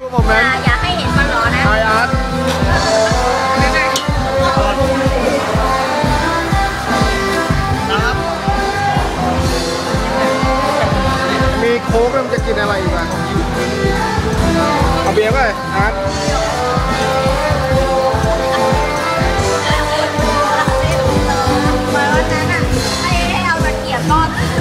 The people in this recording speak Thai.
โมเมนต์อย่าให้เห็นมันร้อนนะไออาร์ตมีโค้กแล้วมันจะกินอะไรอีกอ่ะเอาเบียร์ไปอาร์ตวันนั้นอ่ะให้เอาตะเกียบก้อน